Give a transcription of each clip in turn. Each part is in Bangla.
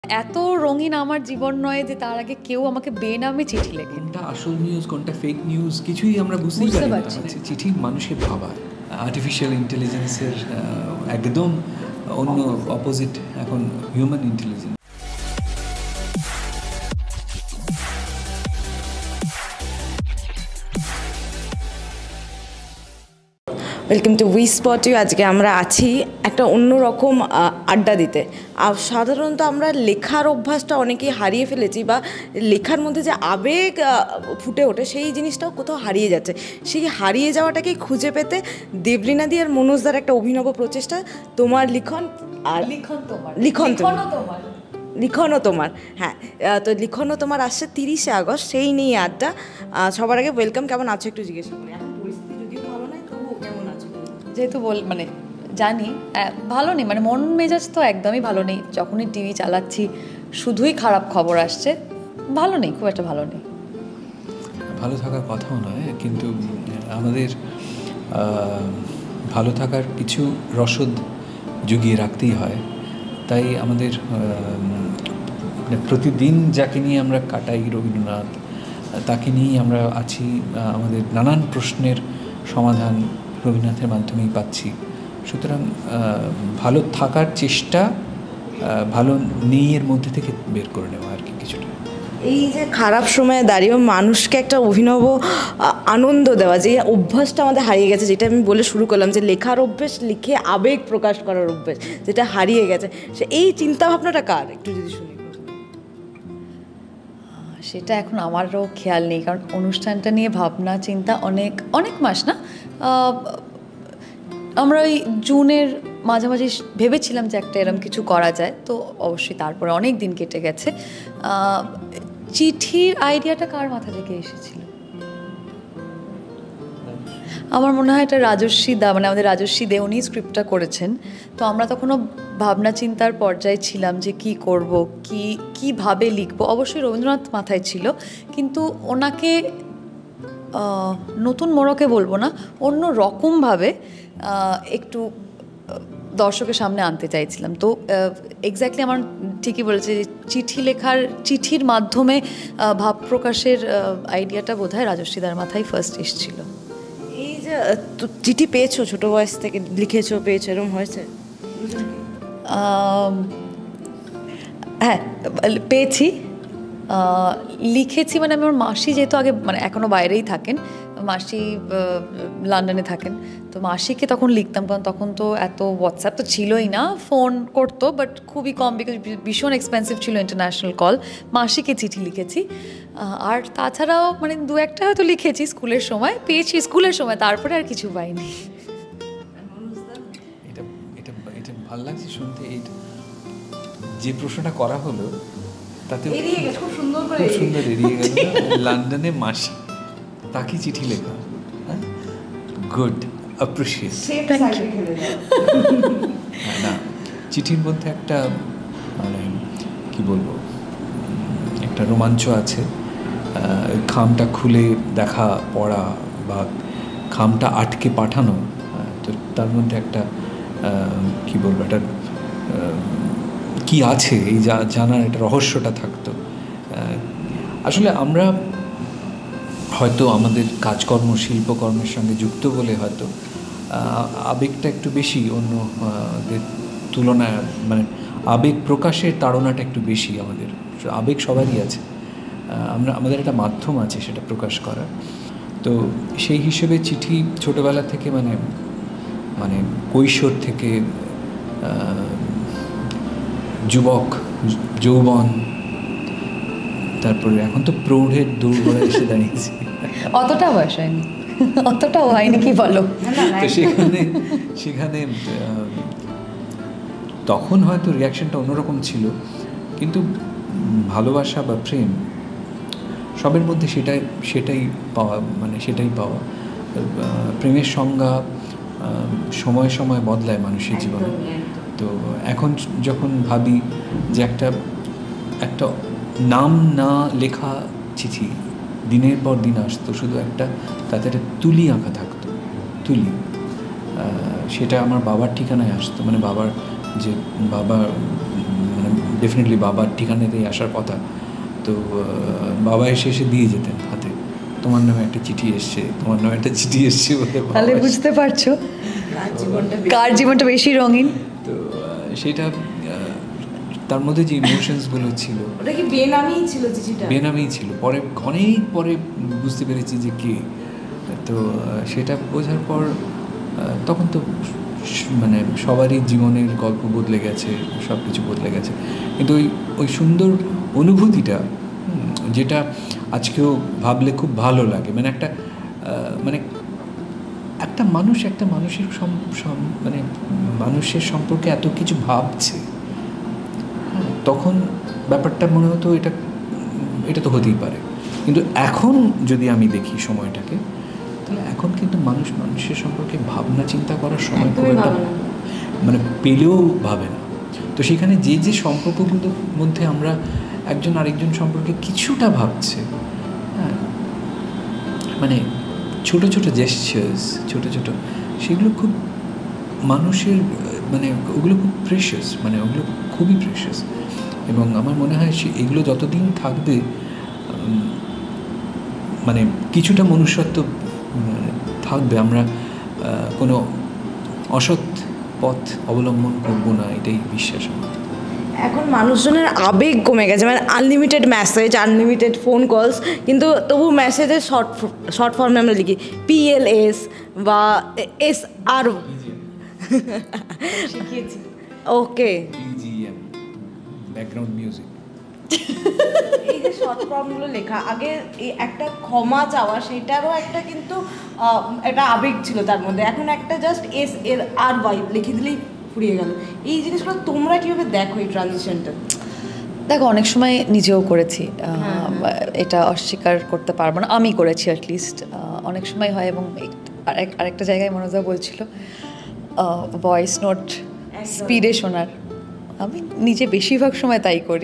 এত রঙিন আমার জীবন নয় যে তার আগে কেউ আমাকে বেনামে চিঠি লেখে। কোনটা আসল নিউজ কোনটা ফেক নিউজ কিছুই আমরা বুঝতেই পারি না। চিঠি মানুষের ভাবা, আর্টিফিশিয়াল ইন্টেলিজেন্সের একদম অন্য অপোজিট এখন human intelligence. Welcome to we spot you. আজকে আমরা আছি একটা অন্যরকম আড্ডা দিতে। আর সাধারণত আমরা লেখার অভ্যাসটা অনেকেই হারিয়ে ফেলেছি, বা লেখার মধ্যে যে আবেগ ফুটে ওঠে সেই জিনিসটাও কোথাও হারিয়ে যাচ্ছে। সেই হারিয়ে যাওয়াটাকেই খুঁজে পেতে দেবলীনাদি আর মনোজদার একটা অভিনব প্রচেষ্টা, তোমার লিখন আর লিখনও তোমার। হ্যাঁ, তো লিখনও তোমার আসছে 30শে আগস্ট, সেই নিয়ে আড্ডা। সবার আগে ওয়েলকাম, কেমন আছো একটু জিজ্ঞেস করি। যেহেতু মানে জানি ভালো নেই, মানে মন মেজাজ তো একদমই ভালো নেই। যখনই টিভি চালাচ্ছি শুধুই খারাপ খবর আসছে। ভালো নেই, খুব একটা ভালো নেই। ভালো থাকার কথাও নয়, কিন্তু আমাদের ভালো থাকার কিছু রসদ জুগিয়ে রাখতেই হয়। তাই আমাদের প্রতিদিন যাকে নিয়ে আমরা কাটাই, রবীন্দ্রনাথ, তাকে নিয়েই আমরা আছি। আমাদের নানান প্রশ্নের সমাধান রবীন্দ্রনাথের মাধ্যমেই পাচ্ছি। সুতরাং ভালো থাকার চেষ্টা, ভালো নেই এর মধ্যে থেকে বের করে নেওয়া আর কি কিছুটা। এই যে খারাপ সময়ে দাঁড়িয়েও মানুষকে একটা অভিনব আনন্দ দেওয়া, যে অভ্যাসটা আমাদের হারিয়ে গেছে, যেটা আমি বলে শুরু করলাম, যে লেখার অভ্যাস, লিখে আবেগ প্রকাশ করার অভ্যাস যেটা হারিয়ে গেছে, সে এই চিন্তাভাবনাটা কার একটু যদি শুনি। সেটা এখন আমারও খেয়াল নেই, কারণ অনুষ্ঠানটা নিয়ে ভাবনা চিন্তা অনেক অনেক মাস না, আমরা ওই জুনের মাঝামাঝি ভেবেছিলাম যে একটা এরম কিছু করা যায়। তো অবশ্যই তারপরে অনেক দিন কেটে গেছে। চিঠির আইডিয়াটা কার মাথা থেকে এসেছিল? আমার মনে হয় এটা রাজস্বী দা, মানে আমাদের রাজস্বী দে, উনি স্ক্রিপ্টটা করেছেন। তো আমরা তখনও ভাবনা চিন্তার পর্যায়ে ছিলাম যে কি করব, কিভাবে লিখবো। অবশ্যই রবীন্দ্রনাথ মাথায় ছিল, কিন্তু ওনাকে নতুন মোড়কে বলবো না, অন্য রকমভাবে একটু দর্শকের সামনে আনতে চাইছিলাম। তো এক্স্যাক্টলি আমার ঠিকই বলেছে, চিঠির মাধ্যমে ভাব প্রকাশের আইডিয়াটা বোধহয় রাজস্বীদার মাথায় ফার্স্ট এসেছিল। এই যে চিঠি পেয়েছো, ছোটো বয়স থেকে লিখেছো, পেয়েছো, এরকম হয়েছে? হ্যাঁ, পেয়েছি, লিখেছি। মানে আমার মাসি যেহেতু আগে, মানে এখনও বাইরেই থাকেন, মাসি লন্ডনে থাকেন, তো মাসিকে তখন লিখতাম, কারণ তখন তো এত হোয়াটসঅ্যাপ তো ছিলই না। ফোন করতো, বাট খুবই কম, বিকজ ভীষণ এক্সপেন্সিভ ছিল ইন্টারন্যাশনাল কল। মাসিকে চিঠি লিখেছি। আর তাছাড়াও মানে দু একটা হয়তো লিখেছি স্কুলের সময়, পেয়েছি স্কুলের সময়, তারপরে আর কিছু পাইনি। এটা ভালো লাগছে শুনতে। যে প্রশ্নটা করা হলো তাতে খুব সুন্দর এড়িয়ে গেল। লন্ডনে মাসি, তাকে চিঠি লেখা, গুড, অ্যাপ্রিশিয়েট। না, চিঠির মধ্যে একটা মানে কি বলবো, একটা রোমাঞ্চ আছে। খামটা খুলে দেখা, পড়া, বা খামটা আটকে পাঠানো, তো তার মধ্যে একটা কি বলবো, একটা কি আছে এই জানার একটা রহস্যটা থাকতো। আসলে আমরা হয়তো আমাদের কাজকর্ম, শিল্পকর্মের সঙ্গে যুক্ত বলে হয়তো আবেগটা একটু বেশি অন্যদের তুলনায়, মানে আবেগ প্রকাশের তাড়নাটা একটু বেশি আমাদের। আবেগ সবারই আছে, আমাদের একটা মাধ্যম আছে সেটা প্রকাশ করার। তো সেই হিসেবে চিঠি ছোটোবেলা থেকে, মানে কৈশোর থেকে যুবক, যৌবন, তারপরে এখন তো প্রৌঢ়ের দৌড়ে এসে দাঁড়িয়েছি। অতটা বয়স হয়নি, অতটাও হয়নি, কি বলো? তো সেখানে তখন হয়তো রিয়াকশনটা অন্যরকম ছিল, কিন্তু ভালোবাসা বা প্রেম সবের মধ্যে সেটাই পাওয়া, মানে সেটাই পাওয়া। প্রেমের সংজ্ঞা সময় সময় বদলায় মানুষের জীবনে। তো এখন যখন ভাবি যে একটা নাম না লেখা চিঠি দিনের পর দিন আসতো, শুধু তাতে একটা তুলি আঁকা থাকতো, তুলি, সেটা আমার বাবার ঠিকানায় আসতো, মানে বাবা ডেফিনেটলি বাবার ঠিকানাতেই আসার কথা। তো বাবা এসে দিয়ে যেতেন হাতে, তোমার নামে একটা চিঠি এসছে, তোমার নামে একটা চিঠি এসছে বলে। তাহলে বুঝতে পারছো কার জীবনটা বেশি রঙিন। তো সেটা তার মধ্যে যে ইমোশনসগুলো ছিল, ওটা কি বেনামিই ছিল চিঠিটা? বেনামিই ছিল। পরে অনেক পরে বুঝতে পেরেছি যে কে। তো সেটা বোঝার পর তখন তো মানে সবারই জীবনের গল্প বদলে গেছে, সব কিছু বদলে গেছে, কিন্তু ওই সুন্দর অনুভূতিটা যেটা আজকেও ভাবলে খুব ভালো লাগে। মানে একটা মানুষের মানে মানুষের সম্পর্কে এত কিছু ভাবছে, তখন ব্যাপারটা মনে হতো এটা তো হতেই পারে। কিন্তু এখন যদি আমি দেখি সময়টাকে, তাহলে এখন কিন্তু মানুষের সম্পর্কে ভাবনা চিন্তা করার সময় খুব একটা মানে পেলেও ভাবে না। তো সেখানে যে সম্পর্কগুলোর মধ্যে আমরা একজন আরেকজন সম্পর্কে কিছুটা ভাবছে, হ্যাঁ, মানে ছোট ছোট জেস্চার্স, ছোট সেগুলো খুব মানুষের মানে ওগুলো খুব প্রেশাস, মানে ওগুলো খুবই প্রেশাস। এবং আমার মনে হয় এগুলো যতদিন থাকবে মানে কিছুটা মনুষ্যত্ব থাকবে, আমরা কোনো অসৎ পথ অবলম্বন করব না, এটাই বিশ্বাস আমার। এখন মানুষজনের আবেগ কমে গেছে, মানে unlimited message, unlimited phone calls, কিন্তু তবু মেসেজের শর্ট ফর্মে আমরা লিখি PLS বা SR। শিখিয়েছি, ওকে, BGM, ব্যাকগ্রাউন্ড মিউজিক। এই যে শর্ট ফর্মগুলো লেখা, আগে এই একটা ক্ষমা চাওয়া সেটারও একটা কিন্তু একটা আবেগ ছিল তার মধ্যে, এখন একটা জাস্ট SRY লিখে দিলেই ফুরিয়ে গেল। এই জিনিসগুলো তোমরা কীভাবে দেখো এই ট্রানজিশনটা? দেখো, অনেক সময় নিজেও করেছি, এটা অস্বীকার করতে পারবো না, আমি করেছি অ্যাটলিস্ট। অনেক সময় হয়, এবং আরেকটা জায়গায় মনোজা বলছিল ভয়েস নোট স্পিডে শোনার, আমি নিজে বেশিরভাগ সময় তাই করি।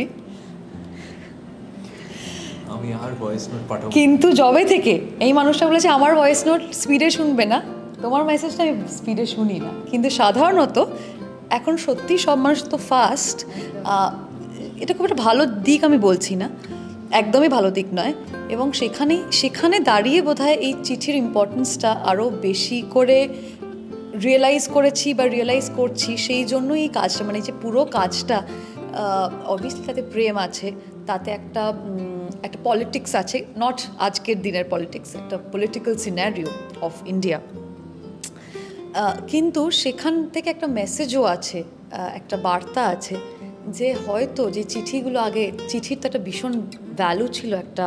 আমি আর ভয়েস নোট পাঠাবো, কিন্তু যবে থেকে এই মানুষটা বলেছে আমার ভয়েস নোট স্পিডে শুনবে না, তোমার মেসেজটা আমি স্পিডে শুনি না। কিন্তু সাধারণত এখন সত্যি সব মানুষ তো ফাস্ট, এটা খুব একটা ভালো দিক আমি বলছি না, একদমই ভালো দিক নয়। এবং সেখানে দাঁড়িয়ে বোধহয় এই চিঠির ইম্পর্টেন্সটা আরও বেশি করে রিয়েলাইজ করেছি বা রিয়েলাইজ করছি। সেই জন্যই এই কাজটা, মানে যে পুরো কাজটা অবভিয়াসলি তাতে প্রেম আছে, তাতে একটা পলিটিক্স আছে, নট আজকের দিনের পলিটিক্স, একটা পলিটিক্যাল সিনারিও অফ ইন্ডিয়া, কিন্তু সেখান থেকে একটা মেসেজও আছে, একটা বার্তা আছে যে হয়তো যে চিঠিগুলো আগে, চিঠির তো একটা ভীষণ ভ্যালু ছিল, একটা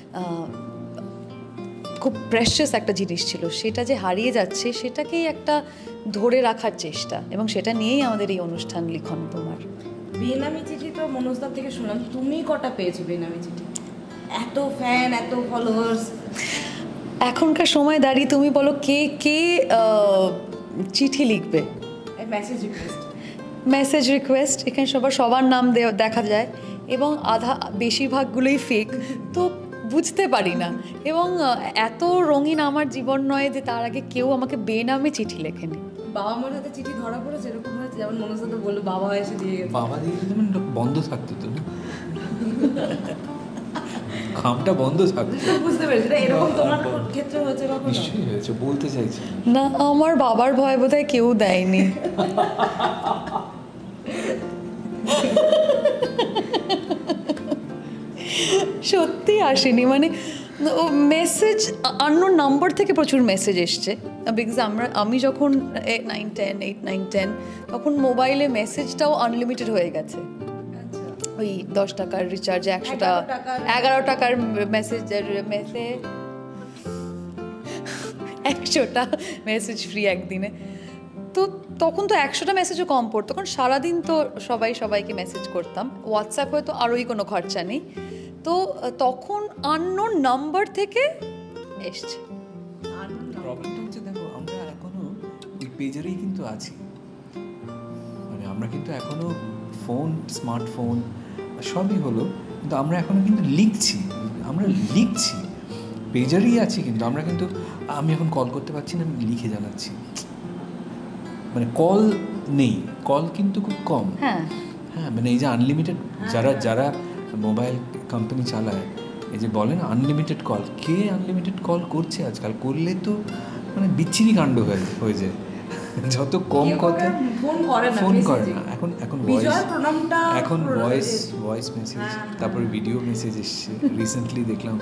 খুব প্রেশাস একটা জিনিস ছিল, সেটা যে হারিয়ে যাচ্ছে সেটাকেই একটা ধরে রাখার চেষ্টা, এবং সেটা নিয়েই আমাদের এই অনুষ্ঠান লিখন তোমার। বেনামি চিঠি তো মনোজদার থেকে শুনলাম, তুমি কটা পেয়েছো বেনামি চিঠি? এত ফ্যান, এত ফলোয়ার্স, এখনকার সময় দাঁড়িয়ে তুমি বলো কে চিঠি লিখবে? মেসেজ রিকোয়েস্ট, এখানে সবার নাম দেখা যায়, এবং বেশিরভাগগুলোই ফেক, তো বুঝতে পারি না। এবং এত রঙিন আমার জীবন নয় যে তার আগে কেউ আমাকে বেনামে চিঠি লেখেনি। বাবা মার হাতে চিঠি ধরা পড়েছে এরকম হয়েছে, যেমন মনোজ তো বললো বাবা এসে দিয়ে গেছে। বাবা দিয়ে গেছে মানে বন্ধ থাকতো তো, খামটা বন্ধ থাকতো। বুঝতে পেরেছি, এরকম তোমার ক্ষেত্রে হয়েছে কখনো? নিশ্চয়ই হয়েছে, বলতে চাইছি না, আমার বাবার ভয় বোধহয় কেউ দেয়নি। সত্যি আসেনি, মানে মেসেজ আননোন নাম্বার থেকে প্রচুর মেসেজ এসছে, বিকজ আমি যখন 8-9-10 তখন মোবাইলে মেসেজটাও আনলিমিটেড হয়ে গেছে। ওই 10 টাকার রিচার্জে 11 টাকার মেসেজের 100টা মেসেজ ফ্রি একদিনে। তো তখন তো 100টা মেসেজও কম পড়তো, তখন সারাদিন তো সবাইকে মেসেজ করতাম। হোয়াটসঅ্যাপ হয়তো আরোই কোনো খরচা নেই, তো তখন আননোন নাম্বার থেকে এসছে। প্রবলেমটা হচ্ছে, দেখো আমরা এখনো ওই পেজারেই কিন্তু আছি, মানে আমরা কিন্তু এখনো ফোন, স্মার্টফোন সবই হলো, কিন্তু আমরা এখনো কিন্তু লিখছি, পেজারেই আছি, কিন্তু আমরা কিন্তু আমি এখন কল করতে পারছি না, আমি লিখে জানাচ্ছি, মানে কল নেই, কল কিন্তু খুব কম। হ্যাঁ, হ্যাঁ মানে এই যে আনলিমিটেড যারা মোবাইল কোম্পানি চালায়, এই যে বলে না আনলিমিটেড কল, কে আনলিমিটেড কল করছে আজকাল? করলে তো মানে বিচ্ছিরি কাণ্ড হয়ে যায়। যত কম কথা ফোন করে না এখন ভয়েস মেসেজ, তারপরে ভিডিও মেসেজ এসছে রিসেন্টলি দেখলাম।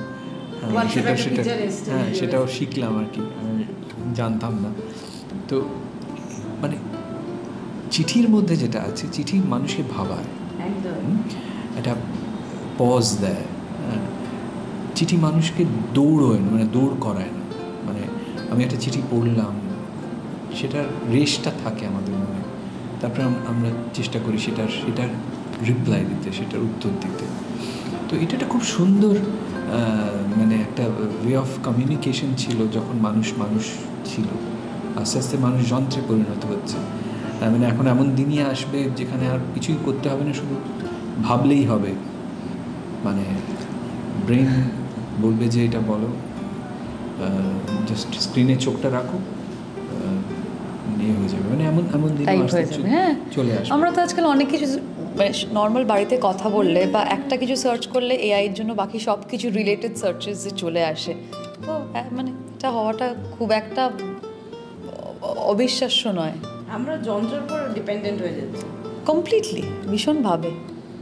সেটাও শিখলাম আর কি, জানতাম না। তো মানে চিঠির মধ্যে যেটা আছে, চিঠি মানুষকে ভাবায়, একটা পজ দেয়। চিঠি মানুষকে দৌড় করায় না। মানে আমি একটা চিঠি পড়লাম, সেটার রেশটা থাকে আমাদের মনে, তারপরে আমরা চেষ্টা করি সেটার রিপ্লাই দিতে, সেটার উত্তর দিতে। তো এটা একটা খুব সুন্দর মানে একটা ওয়ে অফ কমিউনিকেশন ছিল যখন মানুষ ছিল। আস্তে আস্তে মানুষ যন্ত্রে পরিণত হচ্ছে। মানে এখন এমন দিনই আসবে যেখানে আর কিছুই করতে হবে না, শুধু ভাবলেই হবে। মানে ব্রেন বলবে যে এটা বলো, জাস্ট স্ক্রিনে চোখটা রাখো, নিয়ে হয়ে যাবে। মানে এমন দিন চলে আসবে। আমরা তো আজকাল অনেক কিছু মানে নর্মাল বাড়িতে কথা বললে বা একটা কিছু সার্চ করলে এআইয়ের জন্য বাকি সব কিছু রিলেটেড সার্চেস যে চলে আসে। তো মানে এটা হওয়াটা খুব একটা অবিশ্বাস্য নয়। আমরা যন্ত্রের উপর ডিপেন্ডেন্ট হয়ে যাচ্ছি কমপ্লিটলি, ভীষণভাবে।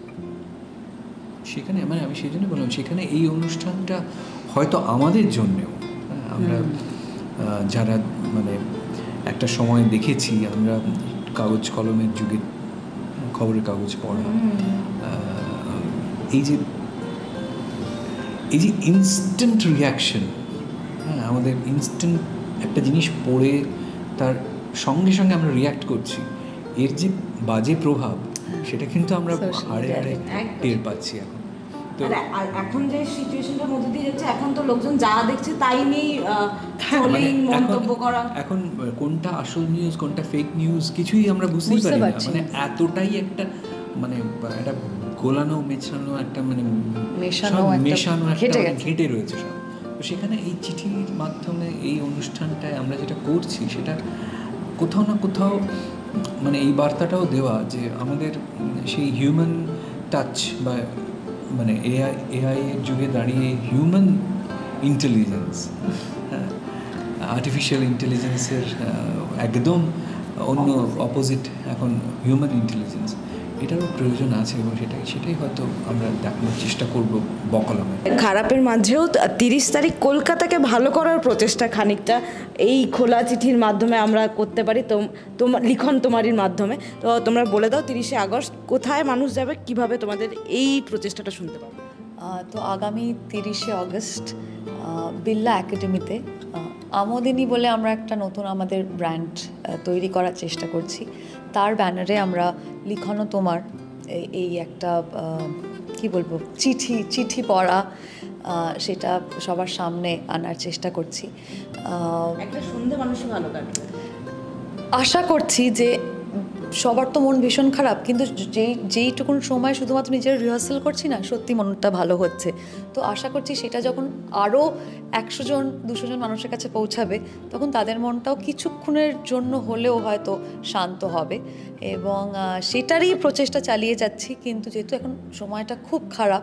সেখানে মানে আমি সেই জন্য বললাম, সেখানে এই অনুষ্ঠানটা হয়তো আমাদের জন্যেও, আমরা যারা মানে একটা সময় দেখেছি, আমরা কাগজ কলমের যুগে খবরের কাগজ পড়া, এই যে ইনস্ট্যান্ট রিয়াকশন, হ্যাঁ আমাদের ইনস্ট্যান্ট একটা জিনিস পড়ে তার সঙ্গে সঙ্গে আমরা রিয়াক্ট করছি, এর যে বাজে প্রভাব সেটা কিন্তু আমরা হাড়ে টের পাচ্ছি এখন। তো এখন যে সিচুয়েশনটার মধ্যে দিয়ে যাচ্ছে, এখন তো লোকজন যা দেখছে তাই নিয়েই মন্তব্য করা। এখন কোনটা আসল নিউজ কোনটা ফেক নিউজ কিছুই আমরা বুঝতেই পারি না। মানে এতটাই একটা মানে একটা গোলানো মেছানো একটা মানে মেশানো একটা ঘেটে রয়েছে সব। তো সেখানে এই চিঠির মাধ্যমে এই অনুষ্ঠানটায় আমরা যেটা করছি, সেটা কোথাও না কোথাও মানে এই বার্তাটাও দেওয়া যে আমাদের সেই হিউম্যান টাচ বা মানে এআই এর যুগে দাঁড়িয়ে হিউম্যান ইন্টেলিজেন্স, হ্যাঁ আর্টিফিশিয়াল ইন্টেলিজেন্সের একদম অন্য অপোজিট এখন হিউম্যান ইন্টেলিজেন্স, এটারও প্রয়োজন আছে এবং সেটাই হয়তো আমরা দেখানোর চেষ্টা করব বকলমে। খারাপের মাঝেও 30 তারিখ কলকাতাকে ভালো করার প্রচেষ্টা খানিকটা এই খোলা চিঠির মাধ্যমে আমরা করতে পারি, তোমার লিখন তোমারির মাধ্যমে। তো তোমরা বলে দাও 30শে আগস্ট কোথায় মানুষ যাবে, কিভাবে তোমাদের এই প্রচেষ্টাটা শুনতে পাবে? তো আগামী 30শে আগস্ট বিল্লা একাডেমিতে আমোদিনী বলে আমরা একটা নতুন আমাদের ব্র্যান্ড তৈরি করার চেষ্টা করছি। তার ব্যানারে আমরা লিখনও তোমার এই একটা কি বলবো চিঠি পড়া, সেটা সবার সামনে আনার চেষ্টা করছি। একটা সন্ধে মানুষই ভালো কাটবে আশা করছি। যে সবার তো মন ভীষণ খারাপ, কিন্তু যেইটুকুন সময় শুধুমাত্র নিজের রিহার্সাল করছি না, সত্যি মনটা ভালো হচ্ছে। তো আশা করছি সেটা যখন আরও 100 জন 200 জন মানুষের কাছে পৌঁছাবে, তখন তাদের মনটাও কিছুক্ষণের জন্য হলেও হয়তো শান্ত হবে। এবং সেটারই প্রচেষ্টা চালিয়ে যাচ্ছি। কিন্তু যেহেতু এখন সময়টা খুব খারাপ,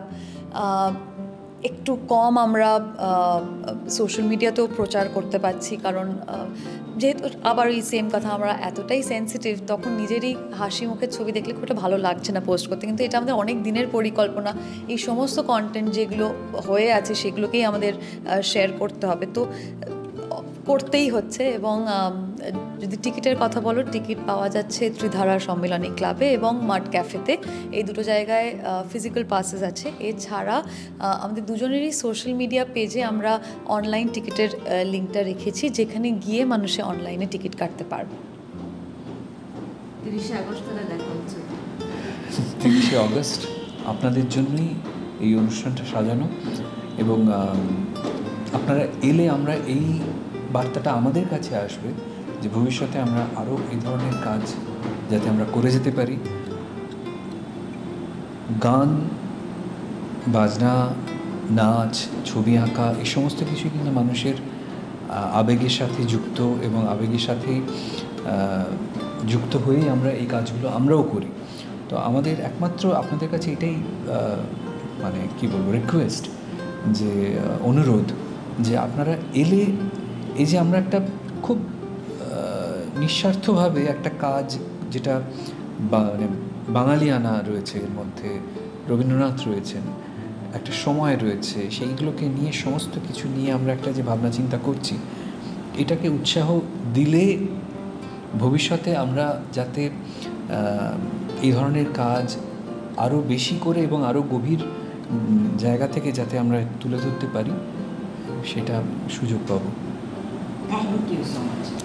একটু কম আমরা সোশ্যাল মিডিয়াতেও প্রচার করতে পারছি, কারণ যেহেতু আবার এই সেম কথা, আমরা এতটাই সেন্সিটিভ, তখন নিজেরই হাসি মুখের ছবি দেখলে খুব একটা ভালো লাগছে না পোস্ট করতে। কিন্তু এটা আমাদের অনেক দিনের পরিকল্পনা, এই সমস্ত কন্টেন্ট যেগুলো হয়ে আছে সেগুলোকেই আমাদের শেয়ার করতে হবে, তো করতেই হচ্ছে। এবং যদি টিকিটের কথা বলো, টিকিট পাওয়া যাচ্ছে ত্রিধারা সম্মেলনী ক্লাবে এবং মাড ক্যাফেতে, এই দুটো জায়গায় ফিজিক্যাল পাসেস আছে। এছাড়া আমাদের দুজনেরই সোশ্যাল মিডিয়া পেজে আমরা অনলাইন টিকিটের লিঙ্কটা রেখেছি, যেখানে গিয়ে মানুষে অনলাইনে টিকিট কাটতে পারবে। 30শে আগস্ট দেখা হচ্ছে। 30শে আগস্ট আপনাদের জন্যই এই অনুষ্ঠানটা সাজানো, এবং আপনারা এলে আমরা এই বার্তাটা আমাদের কাছে আসবে যে ভবিষ্যতে আমরা আরও এই ধরনের কাজ যাতে আমরা করে যেতে পারি। গান বাজনা, নাচ, ছবি আঁকা, এই সমস্ত কিছু কিন্তু মানুষের আবেগের সাথে যুক্ত, এবং আবেগের সাথে যুক্ত হয়েই আমরা এই কাজগুলো আমরাও করি। তো আমাদের একমাত্র আপনাদের কাছে এটাই মানে কি বলবো রিকোয়েস্ট, যে অনুরোধ, যে আপনারা এলে এই যে আমরা একটা খুব নিঃস্বার্থভাবে একটা কাজ, যেটা মানে বাঙালিয়ানা রয়েছে এর মধ্যে, রবীন্দ্রনাথ রয়েছেন, একটা সময় রয়েছে, সেইগুলোকে নিয়ে সমস্ত কিছু নিয়ে আমরা একটা যে ভাবনা চিন্তা করছি, এটাকে উৎসাহ দিলে ভবিষ্যতে আমরা যাতে এই ধরনের কাজ আরও বেশি করে এবং আরও গভীর জায়গা থেকে যাতে আমরা তুলে ধরতে পারি, সেটা সুযোগ পাবো। Thank you so much.